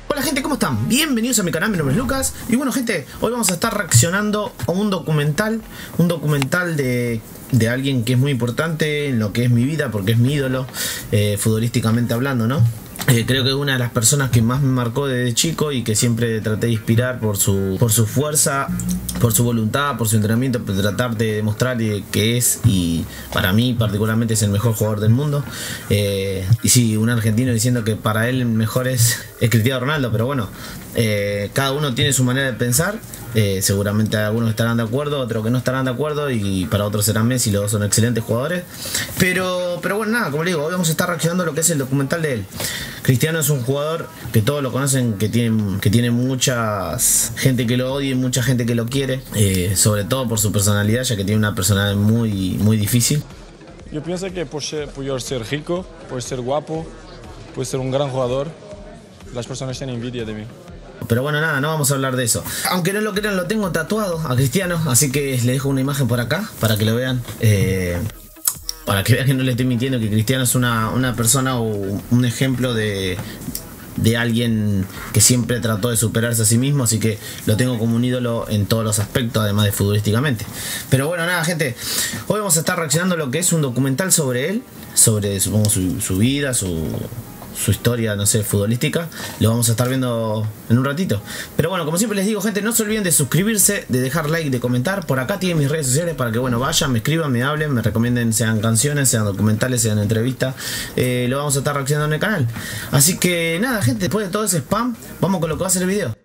Hola gente, ¿cómo están? Bienvenidos a mi canal, mi nombre es Lucas. Y bueno gente, hoy vamos a estar reaccionando a un documental de alguien que es muy importante en lo que es mi vida, porque es mi ídolo, futbolísticamente hablando, ¿no? Creo que es una de las personas que más me marcó desde chico y que siempre traté de inspirar por su fuerza, por su voluntad, por su entrenamiento, por tratar de demostrar que es, y para mí particularmente es el mejor jugador del mundo. Y sí, un argentino diciendo que para él el mejor es Cristiano Ronaldo, pero bueno, cada uno tiene su manera de pensar. Seguramente algunos estarán de acuerdo, otros que no estarán de acuerdo, y para otros serán Messi. Los dos son excelentes jugadores, pero bueno, nada, como les digo, hoy vamos a estar reaccionando a lo que es el documental de él. Cristiano es un jugador que todos lo conocen, que tiene mucha gente que lo odia y mucha gente que lo quiere, sobre todo por su personalidad, ya que tiene una personalidad muy difícil. Yo pienso que por yo ser rico, por ser guapo, por ser un gran jugador, las personas tienen envidia de mí. Pero bueno, nada, no vamos a hablar de eso. Aunque no lo crean, lo tengo tatuado a Cristiano, así que les dejo una imagen por acá para que lo vean. Para que vean que no le estoy mintiendo, que Cristiano es una persona o un ejemplo de alguien que siempre trató de superarse a sí mismo, así que lo tengo como un ídolo en todos los aspectos, además de futbolísticamente. Pero bueno, nada gente, hoy vamos a estar reaccionando a lo que es un documental sobre él, sobre supongo su vida, su historia, no sé, futbolística. Lo vamos a estar viendo en un ratito. Pero bueno, como siempre les digo, gente, no se olviden de suscribirse, de dejar like, de comentar. Por acá tienen mis redes sociales para que, bueno, vayan, me escriban, me hablen, me recomienden, sean canciones, sean documentales, sean entrevistas. Lo vamos a estar reaccionando en el canal. Así que nada, gente, después de todo ese spam, vamos con lo que va a ser el video.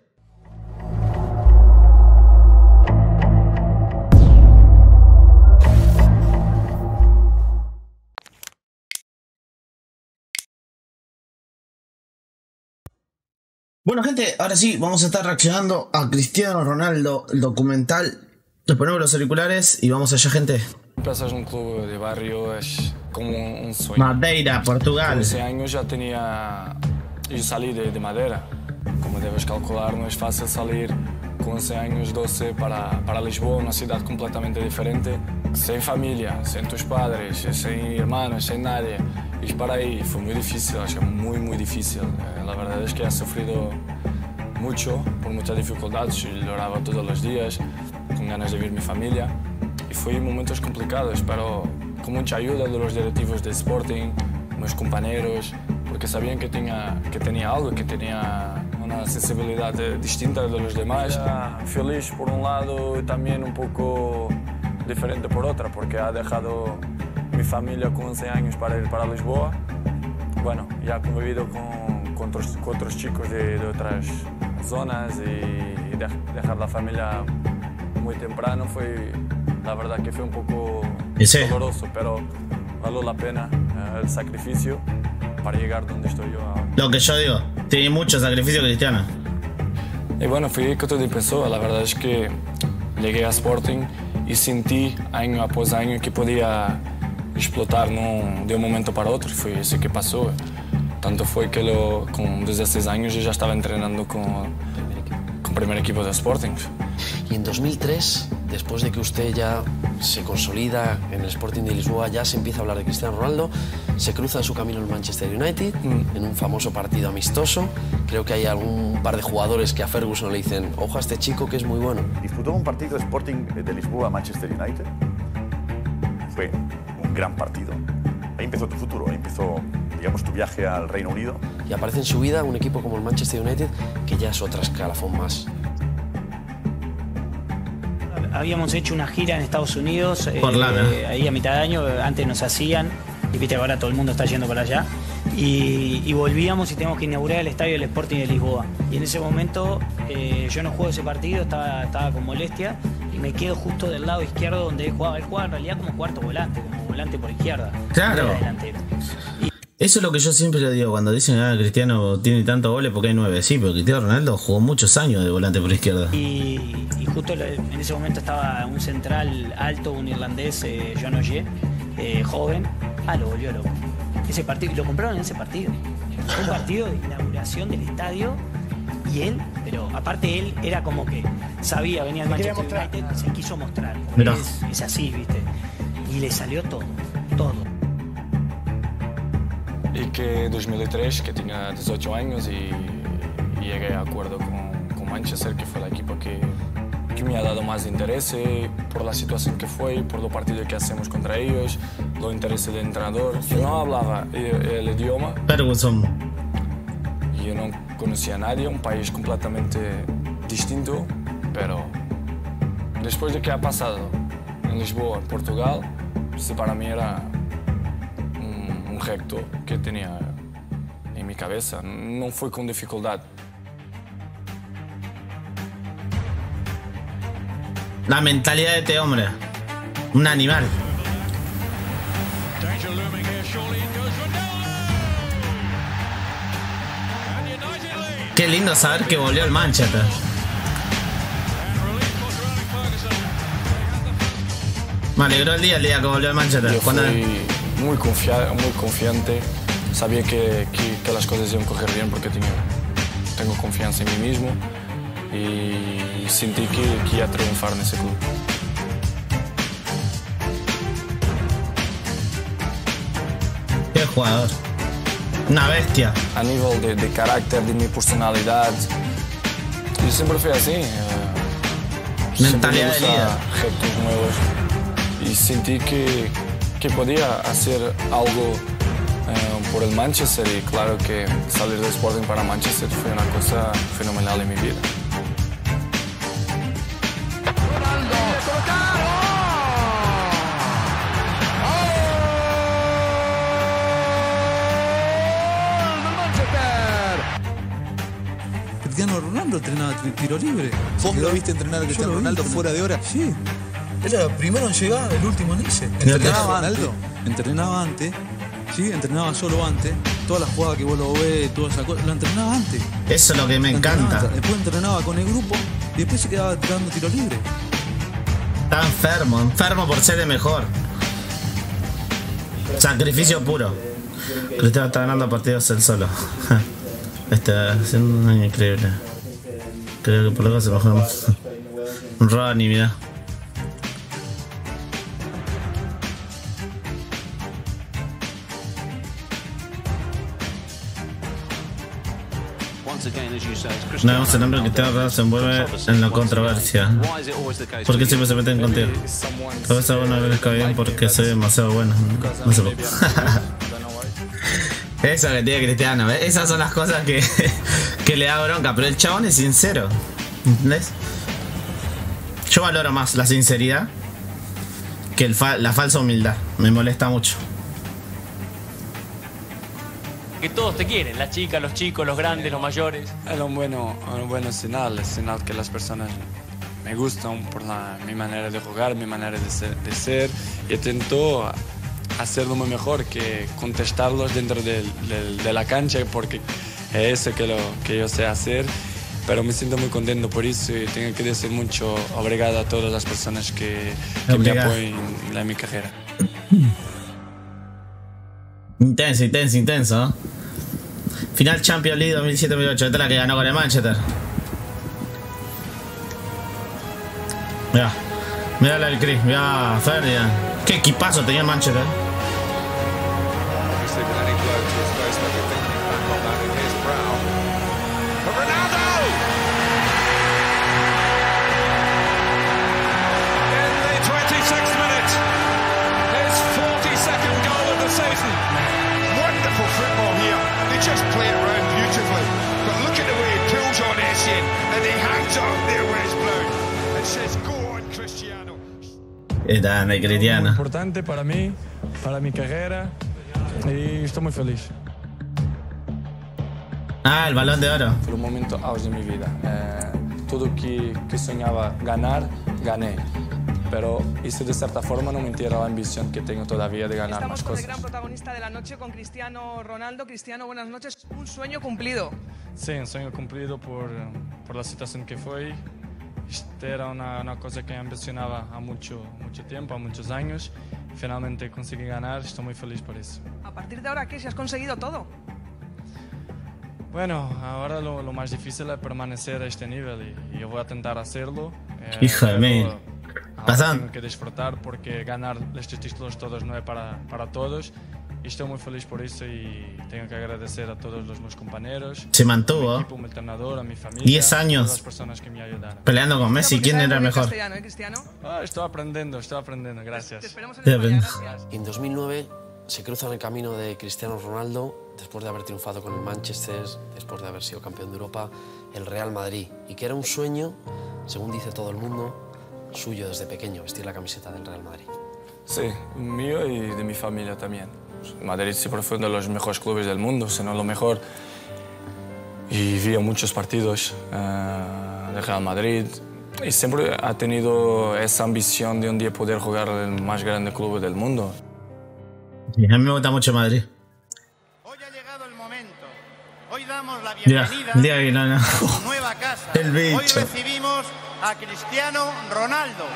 Bueno gente, ahora sí, vamos a estar reaccionando a Cristiano Ronaldo, el documental. Nos ponemos los auriculares y vamos allá, gente. Empiezas un club de barrio, es como un sueño. Madeira, Portugal. Con 11 años ya tenía... Yo salí de Madeira. Como debes calcular, no es fácil salir con 11 años, 12 para Lisboa, una ciudad completamente diferente. Sin familia, sin tus padres, sin hermanos, sin nadie. Y para ahí fue muy difícil, es muy difícil. La verdad es que he sufrido mucho, por muchas dificultades. Yo lloraba todos los días, con ganas de ver mi familia. Y fue momentos complicados, pero con mucha ayuda de los directivos de Sporting, mis compañeros, porque sabían que tenía algo, que tenía una sensibilidad distinta de los demás. Feliz por un lado y también un poco diferente por otra, porque ha dejado mi familia con 11 años para ir para Lisboa. Bueno, ya he convivido con otros chicos de otras zonas, y dejar la familia muy temprano fue, la verdad que fue un poco doloroso, pero valió la pena el sacrificio para llegar donde estoy yo ahora. Lo que yo digo, tiene mucho sacrificio Cristiano. Y bueno, fue que todo empezó. La verdad es que llegué a Sporting y sentí año após año que podía explotar de un momento para otro. Fue eso que pasó. Tanto fue que con 16 años yo ya estaba entrenando con primer equipo de Sporting. Y en 2003, después de que usted ya se consolida en el Sporting de Lisboa, ya se empieza a hablar de Cristiano Ronaldo, se cruza en su camino el Manchester United, en un famoso partido amistoso. Creo que hay algún par de jugadores que a Ferguson le dicen: ojo a este chico que es muy bueno. Disfrutó un partido Sporting de Lisboa-Manchester United. Fue un gran partido. Ahí empezó tu futuro, ahí empezó, digamos, tu viaje al Reino Unido. Y aparece en su vida un equipo como el Manchester United, que ya es otra escalafón más. Habíamos hecho una gira en Estados Unidos, ahí a mitad de año, antes nos hacían, y viste, ahora todo el mundo está yendo para allá, y volvíamos y teníamos que inaugurar el estadio del Sporting de Lisboa. Y en ese momento yo no juego ese partido, estaba con molestia, y me quedo justo del lado izquierdo donde él jugaba. Él jugaba en realidad como cuarto volante, como volante por izquierda. Claro. Eso es lo que yo siempre le digo cuando dicen que Cristiano tiene tantos goles porque hay 9. Sí, pero Cristiano Ronaldo jugó muchos años de volante por izquierda. Y justo en ese momento estaba un central alto, un irlandés, John O'Shea, joven. Lo volvió loco. Ese partido, lo compraron en ese partido. Fue un partido de inauguración del estadio. Y él, pero aparte él era como que sabía, venía al Manchester United, se quiso mostrar. Es así, ¿viste? Y le salió todo. Y que 2003, que tenía 18 años y llegué a acuerdo con Manchester, que fue el equipo que me ha dado más interés por la situación que fue, por los partidos que hacemos contra ellos, los intereses del entrenador. Yo no hablaba el idioma. Ferguson. Yo no conocía a nadie, un país completamente distinto, pero después de que ha pasado en Lisboa, en Portugal, este para mí era un gesto que tenía en mi cabeza. No fue con dificultad. La mentalidad de este hombre. Un animal. Qué lindo saber que volvió al Manchester. Me alegró el día que volvió al Manchester. Yo fui muy confiante. Sabía que las cosas iban a coger bien porque tengo confianza en mí mismo. Y sentí que iba a triunfar en ese club. Qué jugador. Una bestia. A nivel de carácter, de mi personalidad, yo siempre fui así. Mentalidad de líder. Gestos nuevos. Y sentí que podía hacer algo por el Manchester. Y claro que salir del Sporting para Manchester fue una cosa fenomenal en mi vida. Cristiano Ronaldo entrenaba tiro libre. ¿Vos lo viste entrenar a Cristiano Ronaldo fuera de hora? Sí. Era el primero en llegar, el último en irse. Entrenaba antes. Sí, entrenaba solo antes. Todas las jugadas que vos lo ves, todas esas cosas, lo entrenaba antes. Eso es lo que me encanta. Después entrenaba con el grupo y después se quedaba tirando tiro libre. Está enfermo por ser el mejor. Sacrificio puro. Cristiano está ganando partidos él solo. Está haciendo un año increíble. Creo que por lo que se bajó un Ronnie, mirá. No vemos el nombre que Cristiano Ronaldo se envuelve en la controversia. ¿Por qué siempre se meten contigo? Tal vez a uno les cae bien porque soy demasiado bueno. No sé por qué. Eso que tiene Cristiano, ¿ves? Esas son las cosas que le da bronca. Pero el chabón es sincero, ¿entendés? Yo valoro más la sinceridad que la falsa humildad. Me molesta mucho. Que todos te quieren, las chicas, los chicos, los grandes, los mayores. Es un buen señal, es señal que las personas me gustan por mi manera de jugar, mi manera de ser. Y intento hacerlo muy mejor que contestarlos dentro de la cancha, porque es eso que yo sé hacer. Pero me siento muy contento por eso y tengo que decir mucho obrigado a todas las personas que me apoyan en mi carrera. Intenso, ¿eh? Final Champions League 2007-2008. Esta es la que ganó con el Manchester. Mirá el Chris, mirá Ferdinand. Qué equipazo tenía el Manchester. Wonderful football here. They just play it around beautifully. But look at the way he pulls on Essien and he hangs up there West Brown and says, "Go on, Cristiano." Grande Cristiano. Muy importante para mí, para mi carrera y estoy muy feliz. El Balón de Oro. Fue un momento auge de mi vida. Todo que soñaba ganar, gané. Pero hice de cierta forma no mentira la ambición que tengo todavía de ganar más cosas. Estamos con el gran protagonista de la noche, con Cristiano Ronaldo. Cristiano, buenas noches. Un sueño cumplido. Sí, un sueño cumplido por la situación que fue. Esta era una cosa que ambicionaba a mucho tiempo, a muchos años. Finalmente conseguí ganar, estoy muy feliz por eso. A partir de ahora, ¿qué? ¿Si has conseguido todo? Bueno, ahora lo más difícil es permanecer a este nivel y yo voy a intentar hacerlo. Hijo de mí. Tengo que disfrutar porque ganar estos títulos todos no es para todos estoy muy feliz por eso y tengo que agradecer a todos los meus compañeros. Se mantuvo. A mi equipo, a mi entrenador, a mi familia. 10 a años. todas las personas que me ayudaron. Peleando con Messi, ¿quién era el mejor? Cristiano. Estoy aprendiendo, gracias. Te esperamos en España, gracias. En 2009 se cruzan el camino de Cristiano Ronaldo, después de haber triunfado con el Manchester, después de haber sido campeón de Europa, el Real Madrid, y que era un sueño, según dice todo el mundo, suyo desde pequeño, vestir la camiseta del Real Madrid. Sí, mío y de mi familia también. Madrid siempre fue uno de los mejores clubes del mundo, si no lo mejor. Y vi muchos partidos del Real Madrid y siempre ha tenido esa ambición de un día poder jugar en el más grande club del mundo. Sí, a mí me gusta mucho Madrid. Hoy ha llegado el momento. Hoy damos la Ya, bienvenida a su nueva casa. El bicho. Hoy recibimos a Cristiano Ronaldo.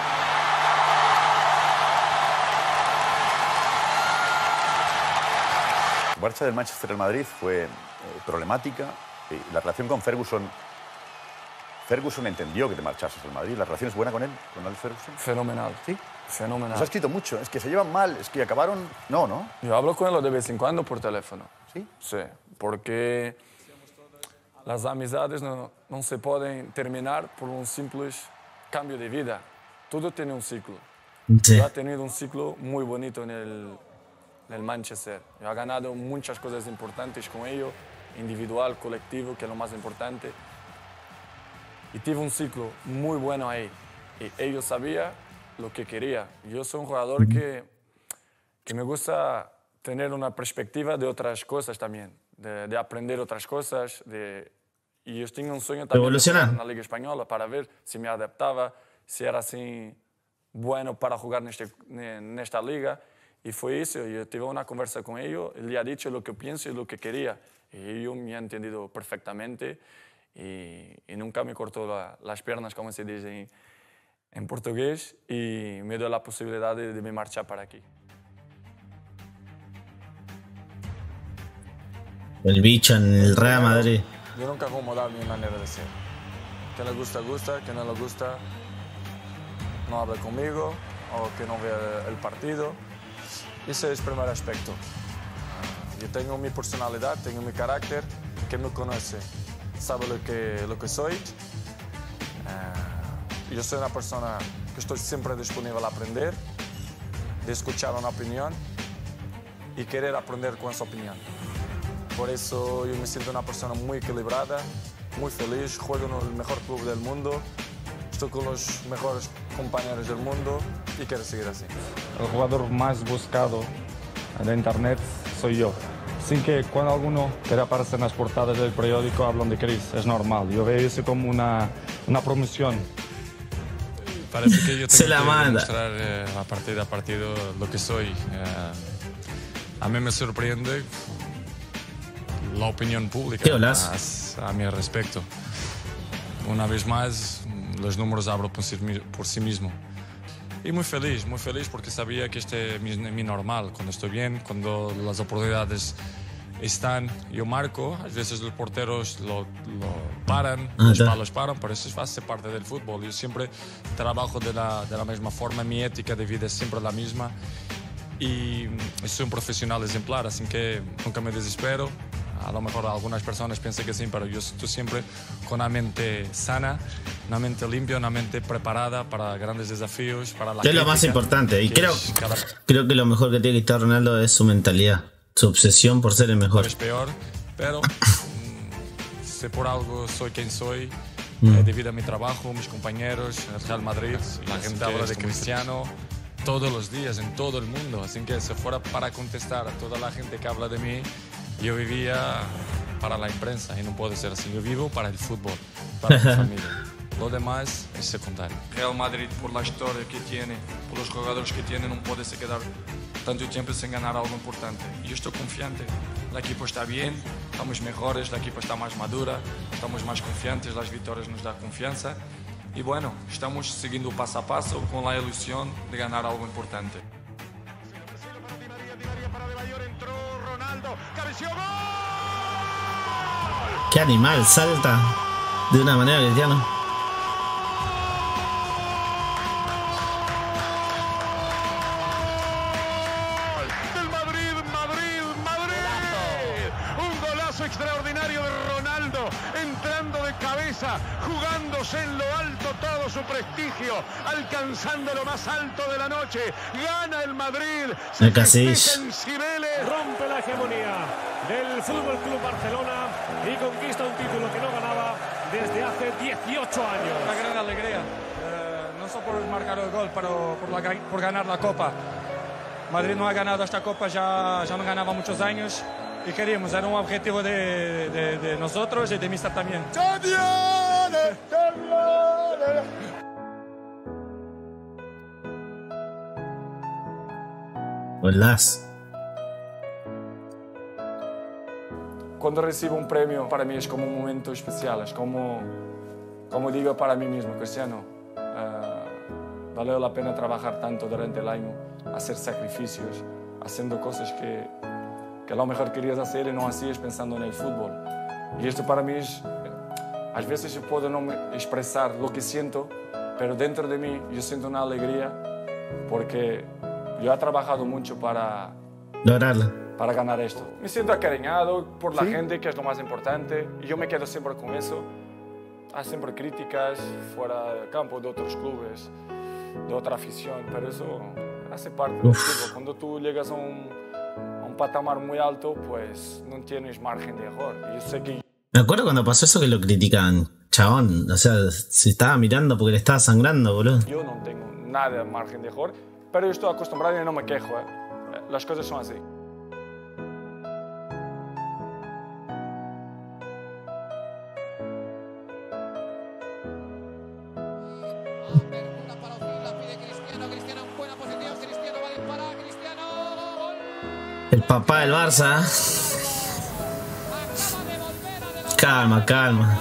La marcha del Manchester al Madrid fue problemática. La relación con Ferguson entendió que te marchases al Madrid. ¿La relación es buena con él, con Alex Ferguson? Fenomenal. ¿Sí? Fenomenal. Nos ha escrito mucho. Es que se llevan mal, es que acabaron... No. Yo hablo con él de vez en cuando por teléfono. ¿Sí? Sí, porque las amistades no se pueden terminar por un simple cambio de vida. Todo tiene un ciclo. Sí. Yo he tenido un ciclo muy bonito en el Manchester. Yo he ganado muchas cosas importantes con ellos, individual, colectivo, que es lo más importante. Y tuve un ciclo muy bueno ahí. Y ellos sabían lo que quería. Yo soy un jugador que me gusta tener una perspectiva de otras cosas también, de aprender otras cosas. Y yo tenía un sueño también de jugar en la Liga Española para ver si me adaptaba, si era así bueno para jugar en esta liga. Y fue eso. Yo tuve una conversa con ellos, le he dicho lo que pienso y lo que quería. Y ellos me han entendido perfectamente y nunca me cortó las piernas, como se dice en portugués, y me dio la posibilidad de me marchar para aquí. El bicho en el Real Madrid. Yo nunca voy a mudar mi manera de ser. Que le gusta, gusta, que no le gusta, no habla conmigo o que no vea el partido. Ese es el primer aspecto. Yo tengo mi personalidad, tengo mi carácter, que me conoce, sabe lo que soy. Yo soy una persona que estoy siempre disponible a aprender, de escuchar una opinión y querer aprender con esa opinión. Por eso yo me siento una persona muy equilibrada, muy feliz, juego en el mejor club del mundo, estoy con los mejores compañeros del mundo y quiero seguir así. El jugador más buscado de internet soy yo. Sin que cuando alguno quiera aparecer en las portadas del periódico hablan de Chris, es normal. Yo veo eso como una promoción. Parece que yo tengo Se la que manda. demostrar a partido lo que soy. A mí me sorprende la opinión pública a mi respecto. Una vez más, los números hablan por sí mismos. Y muy feliz porque sabía que este es mi normal. Cuando estoy bien, cuando las oportunidades están, yo marco. A veces los porteros lo paran, los palos paran, pero eso hace parte del fútbol. Yo siempre trabajo de la misma forma, mi ética de vida es siempre la misma. Y soy un profesional ejemplar, así que nunca me desespero. A lo mejor algunas personas piensan que sí, pero yo estoy siempre con una mente sana, una mente limpia, una mente preparada para grandes desafíos, para la Es lo más importante. Y creo que lo mejor que tiene Cristiano Ronaldo es su mentalidad, su obsesión por ser el mejor. Es peor, pero sé por algo soy quien soy, debido a mi trabajo, mis compañeros, el Real Madrid, la gente habla de Cristiano todos los días en todo el mundo, así que si fuera para contestar a toda la gente que habla de mí, yo vivía para la prensa y no puede ser así. Yo vivo para el fútbol, para mi familia. Lo demás es secundario. Real Madrid, por la historia que tiene, por los jugadores que tiene, no puede se quedar tanto tiempo sin ganar algo importante. Y yo estoy confiante. El equipo está bien, estamos mejores, el equipo está más madura, estamos más confiantes, las victorias nos dan confianza. Y bueno, estamos siguiendo paso a paso con la ilusión de ganar algo importante. Qué animal, salta de una manera Cristiano. Del Madrid, jugando de cabeza, jugándose en lo alto todo su prestigio, alcanzando lo más alto de la noche. Gana el Madrid. El Casillas. Rompe la hegemonía del Fútbol Club Barcelona y conquista un título que no ganaba desde hace 18 años. Una gran alegría, no solo por marcar el gol, pero por ganar la Copa. Madrid no ha ganado esta Copa, ya no ganaba muchos años y queríamos, era un objetivo de nosotros y de Mister también. Holas. Cuando recibo un premio, para mí es como un momento especial, es como digo para mí mismo, Cristiano, vale la pena trabajar tanto durante el año, hacer sacrificios, haciendo cosas que a lo mejor querías hacer y no hacías pensando en el fútbol. Y esto para mí es, a veces yo puedo no expresar lo que siento, pero dentro de mí yo siento una alegría porque yo he trabajado mucho para lograrla, para ganar esto. Me siento acariñado por la gente, que es lo más importante, y yo me quedo siempre con eso. Hay siempre críticas fuera del campo de otros clubes, de otra afición, pero eso hace parte del fútbol. Cuando tú llegas a un patamar muy alto, pues no tienes margen de error. Y yo sé que... Me acuerdo cuando pasó eso que lo criticaban, chabón, o sea, se estaba mirando porque le estaba sangrando, boludo. Yo no tengo nada de margen de error, pero yo estoy acostumbrado y no me quejo, Las cosas son así. El papá del Barça. Calma, calma.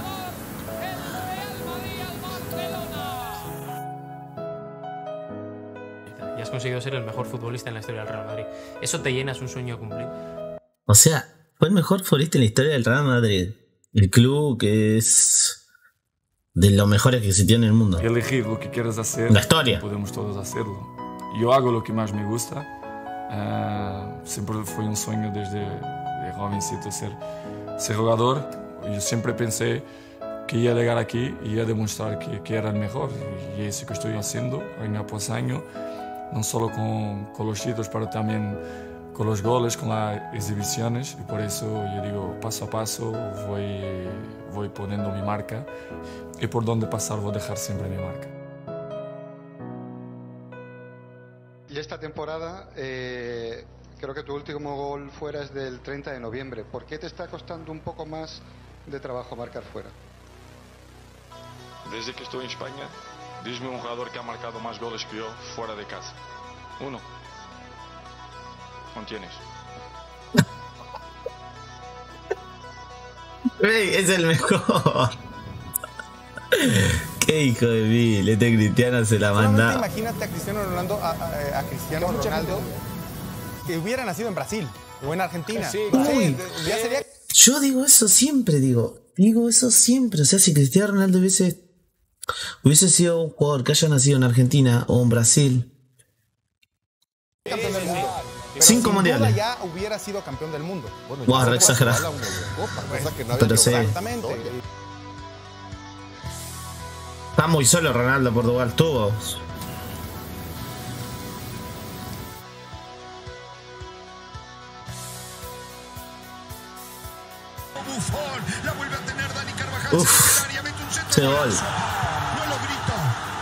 Y has conseguido ser el mejor futbolista en la historia del Real Madrid. Eso te llena, es un sueño cumplido. O sea, fue el mejor futbolista en la historia del Real Madrid. El club que es de los mejores que existió en el mundo. Elegir lo que quieras hacer. La historia. Podemos todos hacerlo. Yo hago lo que más me gusta. Siempre fue un sueño desde jovencito ser jugador. Yo siempre pensé que iba a llegar aquí y iba a demostrar que era el mejor. Y es eso que estoy haciendo año após año, no solo con los títulos, pero también con los goles, con las exhibiciones. Y por eso yo digo, paso a paso voy poniendo mi marca, y por donde pasar voy a dejar siempre mi marca. Y esta temporada, creo que tu último gol fuera es del 30 de noviembre. ¿Por qué te está costando un poco más de trabajo marcar fuera? Desde que estoy en España, dime un jugador que ha marcado más goles que yo fuera de casa. Uno. ¿No tienes? Es el mejor. Qué hijo de mil, este Cristiano se la manda. Imagínate a Cristiano Ronaldo, a Cristiano Ronaldo que hubiera nacido en Brasil o en Argentina. Sí, ya sería... Yo digo eso siempre, digo eso siempre. O sea, si Cristiano Ronaldo hubiese sido un jugador que haya nacido en Argentina o en Brasil. Campeón del mundo. 5 mundiales. Ya hubiera sido campeón del mundo. Bueno, wow, re exagerado. Pero sí. Exactamente. Está muy solo Ronaldo, Portugal tuvo. La vuelve a tener Dani Carvajal. Uf, ese gol. No lo grito,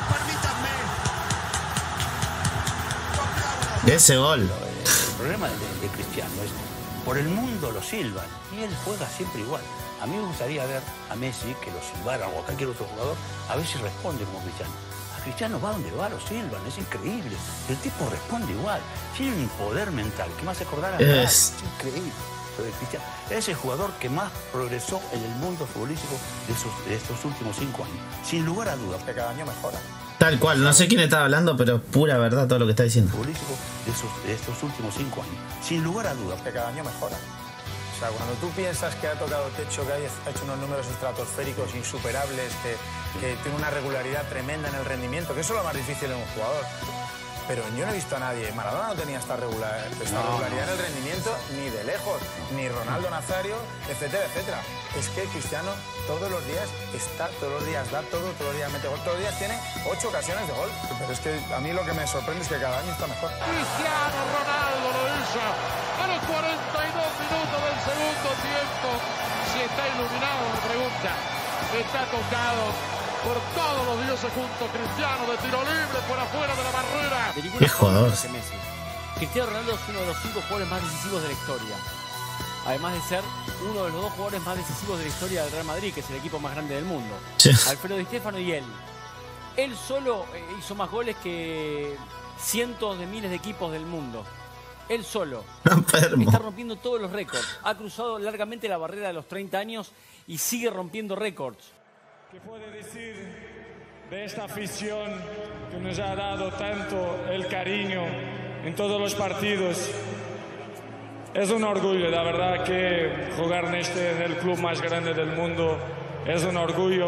permítanme. Ese gol. El problema de Cristiano es por el mundo lo silban y él juega siempre igual. A mí me gustaría ver a Messi que lo silbara o a cualquier otro jugador, a ver si responde como Cristiano. A Cristiano va donde va, lo silban, es increíble. El tipo responde igual. Tiene un poder mental que me hace acordar a es increíble. Cristiano es el jugador que más progresó en el mundo futbolístico de estos últimos 5 años. Sin lugar a dudas. Que cada año mejora. Tal cual, no sé quién está hablando, pero pura verdad todo lo que está diciendo. Futbolístico de estos últimos 5 años. Sin lugar a dudas. Que cada año mejora. O sea, cuando tú piensas que ha tocado techo, que ha hecho unos números estratosféricos insuperables, que tiene una regularidad tremenda en el rendimiento, que eso es lo más difícil en un jugador. Pero yo no he visto a nadie. Maradona no tenía esta regularidad en el rendimiento ni de lejos, ni Ronaldo Nazario, etcétera, etcétera. Es que Cristiano todos los días da todo, todos los días mete gol, todos los días tiene 8 ocasiones de gol. Pero es que a mí lo que me sorprende es que cada año está mejor. Cristiano Ronaldo lo hizo a los 42 minutos del segundo tiempo. Si está iluminado, me pregunta. Está tocado por todos los dioses juntos. Cristiano de tiro libre por afuera de la barrera. Qué jugador. Cristiano Ronaldo es uno de los 5 jugadores más decisivos de la historia. Además de ser uno de los 2 jugadores más decisivos de la historia del Real Madrid, que es el equipo más grande del mundo. Sí. Alfredo Di Stéfano y él. Él solo hizo más goles que cientos de miles de equipos del mundo. Él solo. Enfermo. Está rompiendo todos los récords. Ha cruzado largamente la barrera de los 30 años y sigue rompiendo récords. ¿Qué puede decir de esta afición que nos ha dado tanto el cariño en todos los partidos? Es un orgullo, la verdad, que jugar en el club más grande del mundo es un orgullo.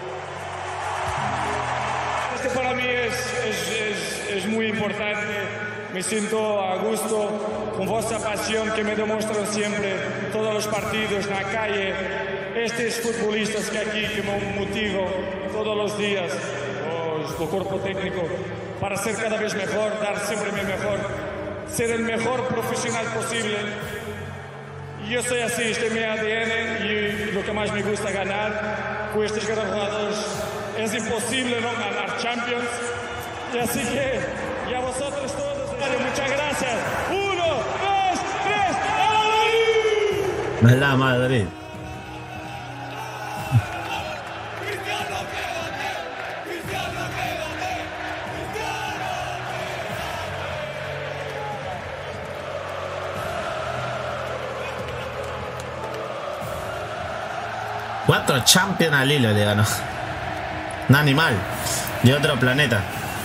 Esto para mí es muy importante. Me siento a gusto con vuestra pasión que me demuestran siempre todos los partidos en la calle. Estos futbolistas que aquí que me motivo todos los días, el cuerpo técnico, para ser cada vez mejor, dar siempre mi mejor, ser el mejor profesional posible. Yo soy así, este es mi ADN y lo que más me gusta ganar con estos grandes jugadores. Es imposible no ganar Champions. Y así que, y a vosotros todos, muchas gracias. 1, 2, 3, ¡a Madrid! ¡A la Madrid! Cuatro Champions al hilo le ganó. Un animal de otro planeta.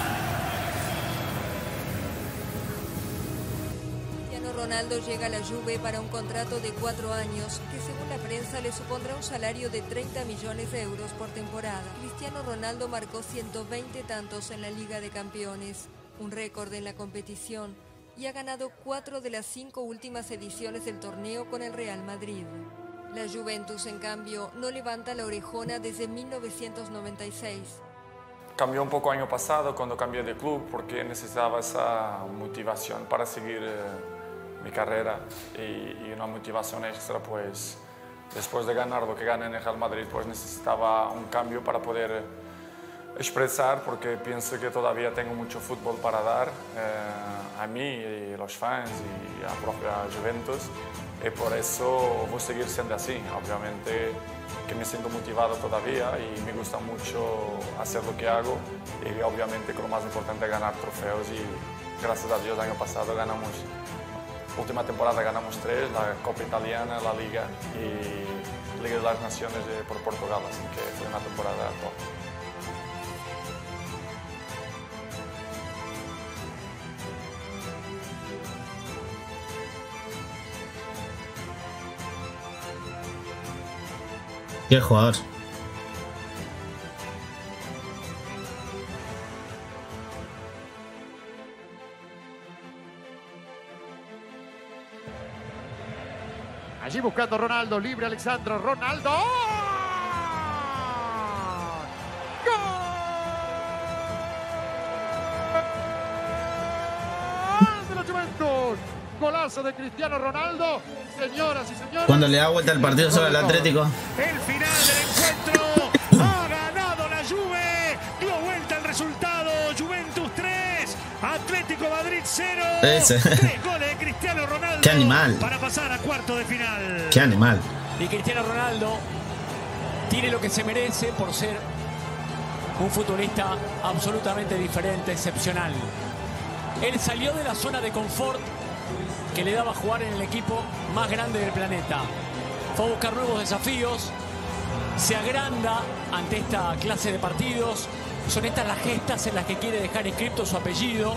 Cristiano Ronaldo llega a la Juve para un contrato de 4 años que según la prensa le supondrá un salario de 30 millones de euros por temporada. Cristiano Ronaldo marcó 120 tantos en la Liga de Campeones, un récord en la competición, y ha ganado 4 de las 5 últimas ediciones del torneo con el Real Madrid. La Juventus, en cambio, no levanta la orejona desde 1996. Cambió un poco año pasado cuando cambié de club porque necesitaba esa motivación para seguir mi carrera y una motivación extra, pues después de ganar lo que gané en el Real Madrid, pues necesitaba un cambio para poder expresar, porque pienso que todavía tengo mucho fútbol para dar a mí y a los fans y a la propia Juventus. Y por eso voy a seguir siendo así. Obviamente que me siento motivado todavía y me gusta mucho hacer lo que hago. Y obviamente que lo más importante es ganar trofeos y gracias a Dios el año pasado ganamos, última temporada ganamos 3, la Copa Italiana, la Liga y Liga de las Naciones por Portugal. Así que fue una temporada top. Qué jugador. Allí buscando Ronaldo, libre Alexandro Ronaldo. ¡Gol de la Juventus! Golazo de Cristiano Ronaldo, señoras y señores. Cuando le da vuelta el partido sobre el Atlético. El final del encuentro. Ha ganado la Juve. Dio vuelta el resultado. Juventus 3, Atlético Madrid 0. Ese. 3 goles de Cristiano Ronaldo. Qué animal. Para pasar a cuarto de final. Qué animal. Y Cristiano Ronaldo tiene lo que se merece por ser un futbolista absolutamente diferente, excepcional. Él salió de la zona de confort que le daba jugar en el equipo más grande del planeta. Fue a buscar nuevos desafíos, se agranda ante esta clase de partidos. Son estas las gestas en las que quiere dejar escrito su apellido.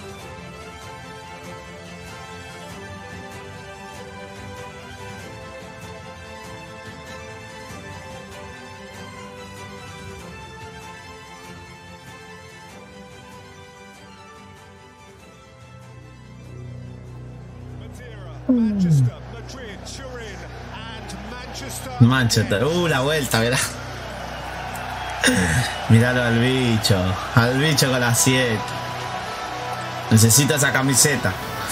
Manchester, la vuelta, mirá. Miralo al bicho con la 7. Necesito esa camiseta.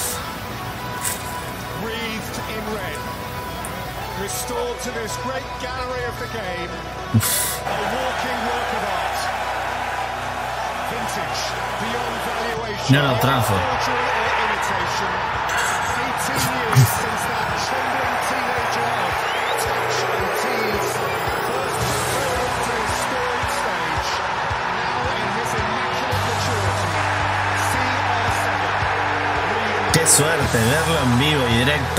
No lo transfer. Qué suerte verlo en vivo y directo.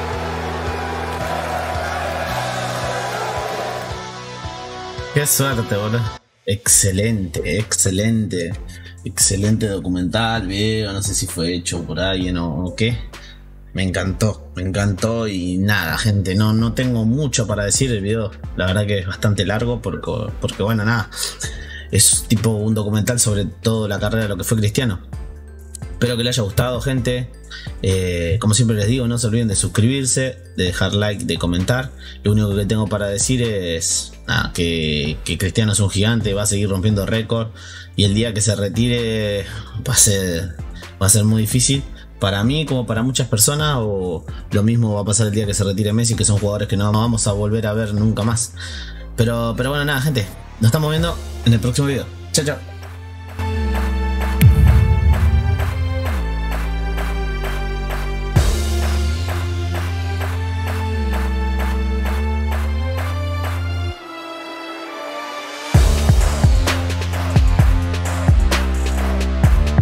Qué suerte, boludo. Excelente documental, video, no sé si fue hecho por alguien o qué. Me encantó y nada, gente, no tengo mucho para decir. El video, la verdad que es bastante largo porque bueno, nada, es tipo un documental sobre toda la carrera de lo que fue Cristiano. Espero que les haya gustado, gente. Como siempre les digo, no se olviden de suscribirse, de dejar like, de comentar. Lo único que tengo para decir es que Cristiano es un gigante, va a seguir rompiendo récord y el día que se retire va a ser muy difícil para mí como para muchas personas, o lo mismo va a pasar el día que se retire Messi, que son jugadores que no vamos a volver a ver nunca más. Pero bueno, nada, gente, nos estamos viendo en el próximo video. Chao, chao.